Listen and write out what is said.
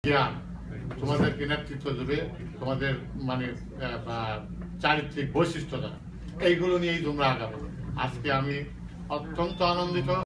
জ্ঞান তোমাদেরকে নেতৃত্ব দেবে, তোমাদের মানে চারিত্রিক বৈশিষ্ট্যটা এইগুলো নিয়েই তোমরা আগাবে। আজকে আমি অত্যন্ত আনন্দিত।